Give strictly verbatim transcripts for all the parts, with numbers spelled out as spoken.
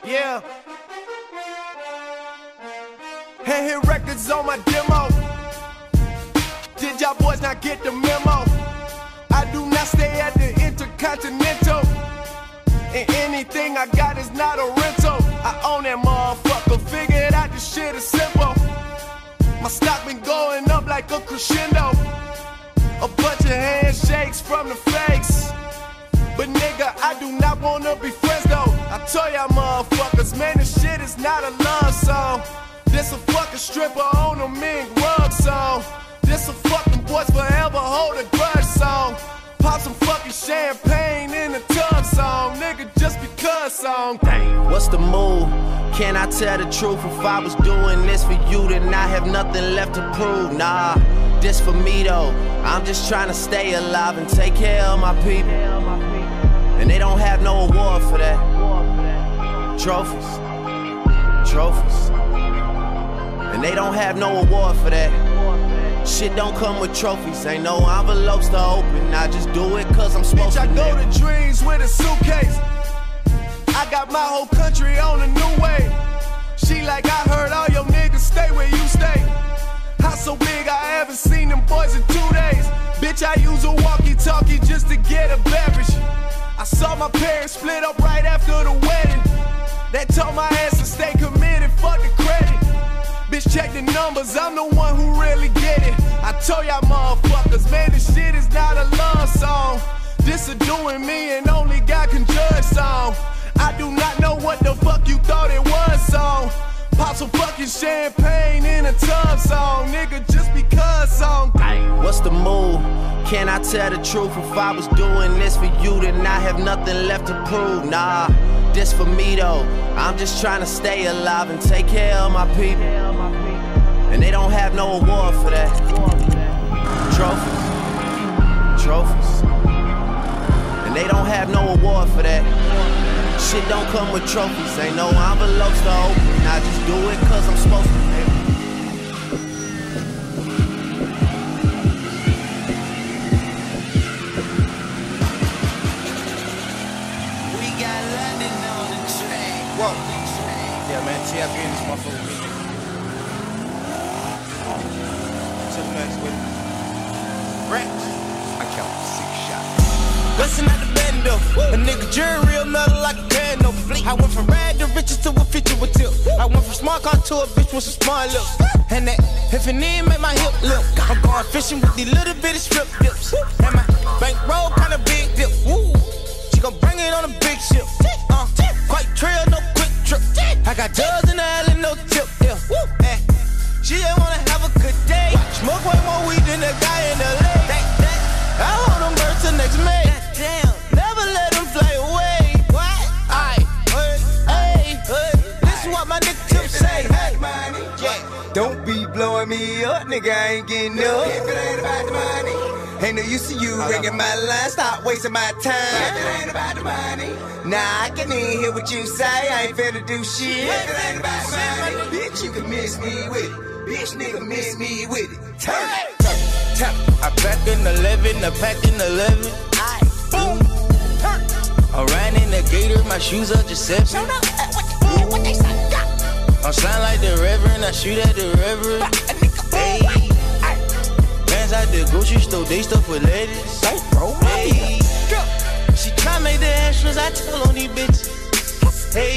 Yeah. Hand hit records on my demo. Did y'all boys not get the memo? I do not stay at the Intercontinental, and anything I got is not a rental. I own that motherfucker, figured out this shit is simple. My stock been going up like a crescendo. A bunch of handshakes from the fakes, but nigga, I do not wanna be friends though. I tell y'all motherfuckers, man, this shit is not a love song. This a fucking stripper on a mink rug song. This a fucking boys forever hold a grudge song. Pop some fucking champagne in the tub song. Nigga, just because song. Dang, what's the move? Can I tell the truth? If I was doing this for you, then I have nothing left to prove. Nah, this for me though. I'm just trying to stay alive and take care of my people. And they don't have no award for that. Trophies, trophies. And they don't have no award for that. Shit don't come with trophies, ain't no envelopes to open. I just do it cause I'm supposed Bitch, to. I go to dreams with a suitcase. I got my whole country on a new way. She like, I heard all your niggas stay where you stay. House so big I haven't seen them boys in two days. Bitch, I use a walkie-talkie just to get a beverage. I saw my parents split up right after the wedding. That told my ass to stay committed, fuck the credit. Bitch, check the numbers, I'm the one who really get it. I told y'all motherfuckers, man, this shit is not a love song. This a doing me and only God can judge song. I do not know what the fuck you thought it was song. Pop some fucking champagne in a tub song. Nigga, just because song. What's the move? Can I tell the truth? If I was doing this for you, then I have nothing left to prove. Nah, this for me though. I'm just trying to stay alive and take care of my people. And they don't have no award for that. Trophies, trophies. And they don't have no award for that. Shit don't come with trophies, ain't no envelopes to open. I just do it cause I'm supposed to. We got London on the train. Whoa. Yeah, man, T F in this motherfucker. To the next with it. Ranch. I count six shots. Bustin' out the bando, a nigga jury real metal like a bando. I went from rag to riches to a feature with tip. I went from smart car to a bitch with some smart lips. And that if it need make my hip lip. I'm going fishing with these little bitty strip dips. And my bankroll kinda big dip. Woo, she gon' bring it on a big ship. Uh, quite trail, no quick trip. I got dubs in the alley, no tip. Yeah, and she just wanna have a good day. Smoke way more weed than that guy in L A. I hold them birds till next May. Damn, never let them fly away. What? Aye, hey, hey, hey. This is what my nigga Tip say. Hey, yeah. Don't be blowing me up, nigga, I ain't getting up. If it ain't about the money, Ain't no use to you ringing my line, stop wasting my time. if it ain't about the money, Nah, I can even hear what you say, I ain't finna do shit. if it ain't about the money, Bitch, you can miss me with it. Bitch, nigga, miss me with it. Turn Hey. it, turn it, turn it. I pack in eleven, I pack in eleven. Aye, boom, turn it. I ran in the gator, my shoes are just seven. Show up, uh, what, uh, what they say, yeah. I'm slime like the reverend, I shoot at the reverend. A nigga, Hey, aye, bands at the grocery store, they stuff with ladies. say, bro, Hey, she try make the extras, I tell on these bitches. Hey,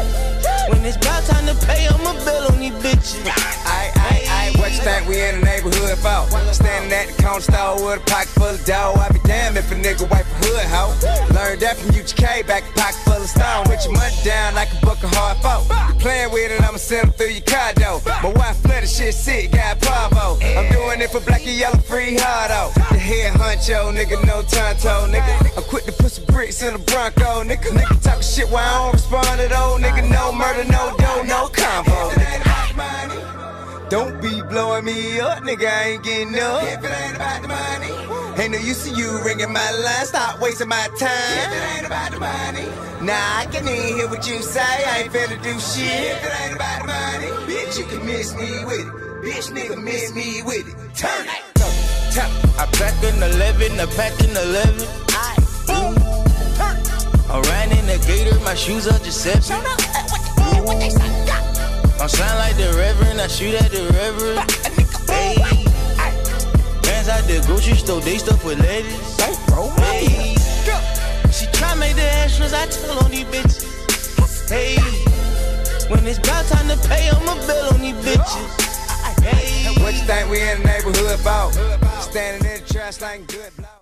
when it's about time to pay, I'ma bill on these bitches. Aye, aye, aye, what you think we in the neighborhood for? Standing at the corner store with a pocket full of dough. I be damned if a nigga wipe a hood, ho. Learned that from U G K, back a pocket full of stone. With your money down like a buck of hard folk. You playing with it, I'ma send them through your car door. My wife flooded shit sick, got Pavo. I'm doing it for black and yellow, free hardo. The head honcho, nigga, no tonto, nigga. I'm quick to put some bricks in the Bronco, nigga. Nigga talking shit while I don't respond at all, nigga. No murder, no dough, no combo, if it nigga. ain't about the money, Don't be blowing me up, nigga, I ain't getting up. if it ain't about the money, Ain't no use to you ringing my line, stop wasting my if it time. ain't about the money, Nah, I can even hear what you say, I ain't finna do shit. if it ain't about the money, Bitch, you can miss me with it. Bitch, nigga, miss me with it. Turn it, turn it, turn it. I pack in eleven, I pack in eleven. Aye, boom, turn it. I ran in the gator, my shoes are just seven. Show up, uh, what I'm sound like the Reverend, I shoot at the Reverend. Hey, bands out the grocery store, they stuff with ladies. Hey, she try make the extras, I tell on these bitches. Hey, when it's about time to pay, I'ma bill on these bitches. Hey, what you think we in the neighborhood about? Standing in the trash like good blow.